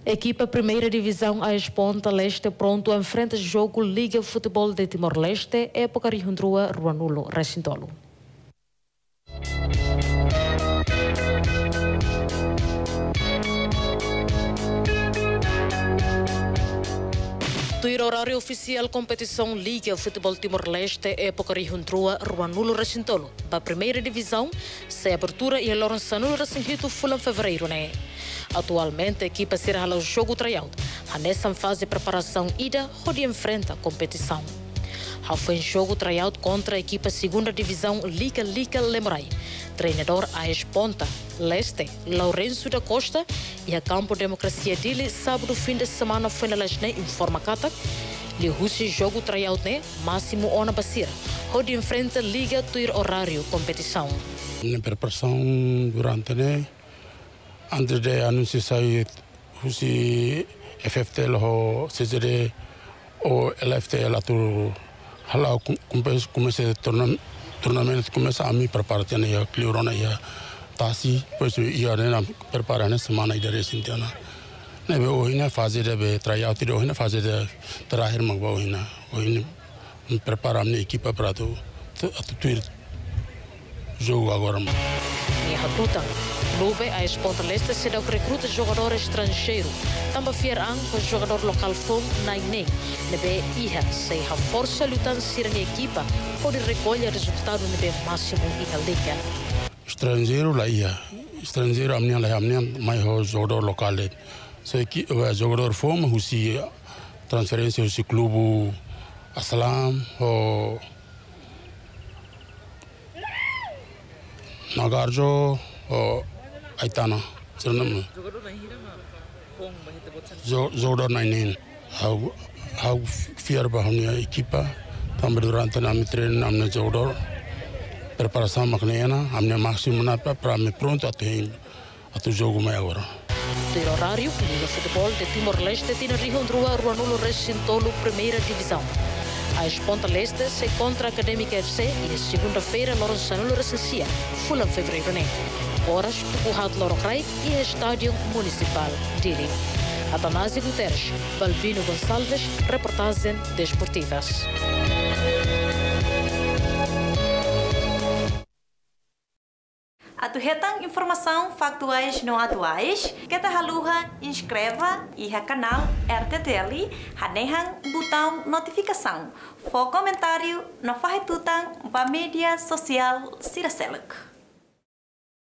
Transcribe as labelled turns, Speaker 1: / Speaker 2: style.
Speaker 1: Equipa Primeira Divisão AS Ponta Leste pronto a enfrentar jogo Liga Futebol de Timor-Leste, época Rihundrua, Ruanulo, Racintolo. Do horário oficial competição Liga Futebol Timor-Leste, época Rihundrua, Ruanulo, Racintolo. Para a Primeira Divisão, se abertura e Lourenço Racintolo Fulan Fevereiro, né? Atualmente, a equipa será o jogo tryout. Nessa fase de preparação ida, onde enfrenta a competição. Foi um jogo tryout contra a equipa Segunda Divisão Liga Lemurai. Treinador AS Ponta Leste, Lourenço da Costa, e a campo Democracia dele, sábado fim de semana foi na Leste em forma cata. Ele russe jogo tryout né, máximo ona basira, onde enfrenta Liga Tuir horário competição.
Speaker 2: Na preparação durante né, antes de anunciar o FFTL ou CZD ou LFTL atu halau comecei tornamento começa a me preparar né a cliorona ia tasi pois ia né preparar na semana ida recintena né be hoje na fase de tryout de hoje na fase de terakhir magba hoje me preparar minha equipa para tu jogo agora.
Speaker 1: Clube AS Ponta Leste será o recruta jogador estrangeiro. Também fierang com jogador local Fong Naineng. Nebe iha sei a força lutando ser na equipa pode recolher resultado nebe máximo iha liga.
Speaker 2: Estrangeiro lá ia. Estrangeiro amnia mais o jogador local. So que o jogador Fong husi transferência husi clube Aslam ou Nagarjo ou Aitana, sebenarnya. Jogador nainin, aku fiar bahagia ekipa, tambah durante kami trein kami jogador, preparação maknanya, kami maksimum apa, para me pronto atu jogo mai agora.
Speaker 1: Do horário, Liga Futebol de Timor-Leste tem Rihundrua, Ruanulo, Racintolo, Primeira Divisão. AS Ponta Leste se contra a Académica FC e segunda-feira Lourenço Recensia, Fulan Fevereiro, né? Horas, Tucuhat Lorocrai e Estádio Municipal dele. Atanásio Guterres, Balbino Gonçalves, reportagem desportivas.
Speaker 3: Atuhetang informação factuais não atuais, que ta haluha inscreva e ha canal RTTL, hanehang botão notificação, for comentário, no fahetutang ba mídia social Siraselek.